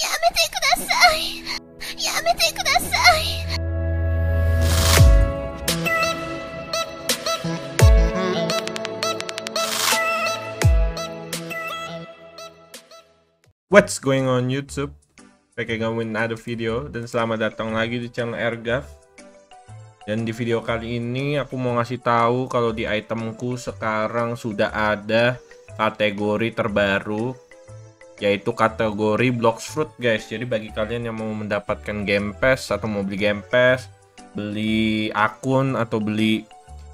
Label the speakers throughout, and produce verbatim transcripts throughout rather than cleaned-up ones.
Speaker 1: やめてください。やめてください。
Speaker 2: What's going on YouTube? Back again with another video. Dan selamat datang lagi di channel Airgav. Dan di video kali ini aku mau ngasih tahu kalau di itemku sekarang sudah ada kategori terbaru, yaitu kategori Blox Fruit guys. Jadi bagi kalian yang mau mendapatkan Game Pass atau mau beli Game Pass, beli akun atau beli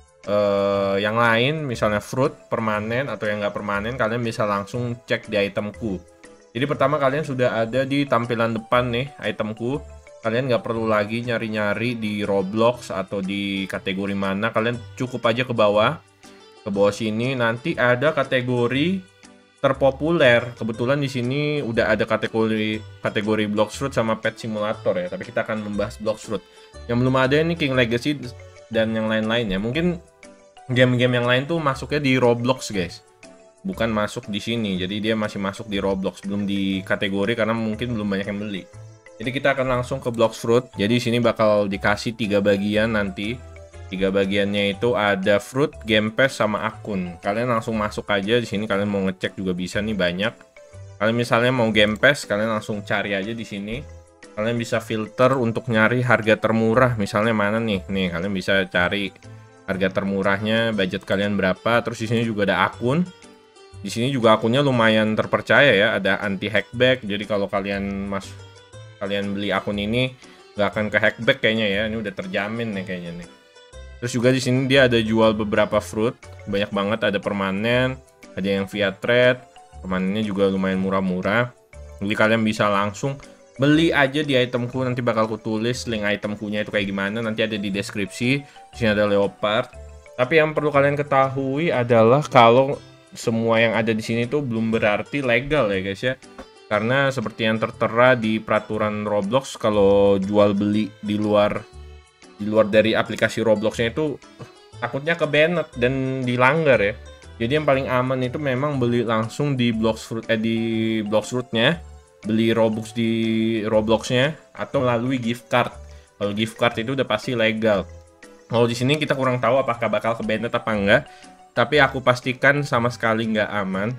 Speaker 2: uh, yang lain, misalnya fruit permanen atau yang nggak permanen, kalian bisa langsung cek di itemku. Jadi pertama kalian sudah ada di tampilan depan nih itemku. Kalian nggak perlu lagi nyari-nyari di Roblox atau di kategori mana. Kalian cukup aja ke bawah. Ke bawah sini nanti ada kategori terpopuler. Kebetulan di sini udah ada kategori kategori Blox Fruit sama Pet Simulator ya. Tapi kita akan membahas Blox Fruit. Yang belum ada ini King Legacy dan yang lain-lainnya. Mungkin game-game yang lain tuh masuknya di Roblox guys. Bukan masuk di sini. Jadi dia masih masuk di Roblox, belum di kategori karena mungkin belum banyak yang beli. Jadi kita akan langsung ke Blox Fruit. Jadi sini bakal dikasih tiga bagian nanti. Tiga bagiannya itu ada fruit, Game Pass, sama akun. Kalian langsung masuk aja di sini. Kalian mau ngecek juga bisa nih, banyak. Kalian misalnya mau Game Pass, kalian langsung cari aja di sini. Kalian bisa filter untuk nyari harga termurah. Misalnya mana nih? Nih kalian bisa cari harga termurahnya, budget kalian berapa. Terus di sini juga ada akun. Di sini juga akunnya lumayan terpercaya ya. Ada anti hackback. Jadi kalau kalian mas kalian beli akun ini nggak akan ke hackback kayaknya ya. Ini udah terjamin nih kayaknya nih. Terus juga di sini dia ada jual beberapa fruit, banyak banget, ada permanen, ada yang via trade, permanennya juga lumayan murah-murah. Jadi kalian bisa langsung beli aja di itemku, nanti bakal ku tulis link itemkunya itu kayak gimana, nanti ada di deskripsi. Di sini ada leopard. Tapi yang perlu kalian ketahui adalah kalau semua yang ada di sini tuh belum berarti legal ya guys ya. Karena seperti yang tertera di peraturan Roblox, kalau jual beli di luar di luar dari aplikasi Robloxnya itu takutnya ke banned dan dilanggar ya. Jadi yang paling aman itu memang beli langsung di Blox Fruit eh di Blox Fruitnya, beli Robux di Robloxnya atau melalui gift card. Kalau gift card itu udah pasti legal. Kalau di sini kita kurang tahu apakah bakal ke banned apa enggak, tapi aku pastikan sama sekali nggak aman.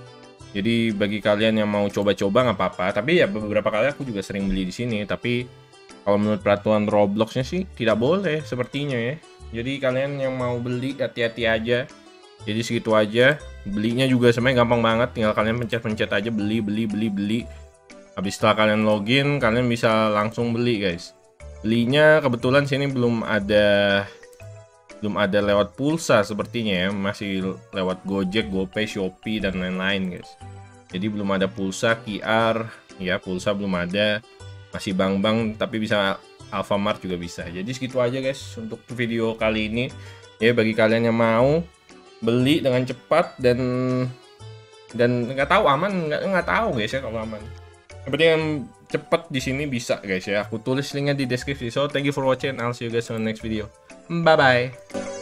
Speaker 2: Jadi bagi kalian yang mau coba-coba nggak apa-apa. Tapi ya beberapa kali aku juga sering beli di sini. Tapi kalau menurut peraturan Robloxnya sih tidak boleh sepertinya ya. Jadi kalian yang mau beli hati-hati aja. Jadi segitu aja. Belinya juga sebenarnya gampang banget. Tinggal kalian pencet-pencet aja beli, beli, beli, beli. Habis setelah kalian login, kalian bisa langsung beli guys. Belinya kebetulan sini belum ada belum ada lewat pulsa sepertinya ya, masih lewat Gojek, GoPay, Shopee dan lain-lain guys. Jadi belum ada pulsa Q R ya, pulsa belum ada, masih bank-bank, tapi bisa Alfamart juga bisa. Jadi segitu aja guys untuk video kali ini ya. Bagi kalian yang mau beli dengan cepat dan dan nggak tahu aman nggak nggak tahu guys ya kalau aman. Seperti yang cepat di sini bisa guys ya. Aku tulis linknya di deskripsi. So thank you for watching. I'll see you guys on the next video. Bye bye.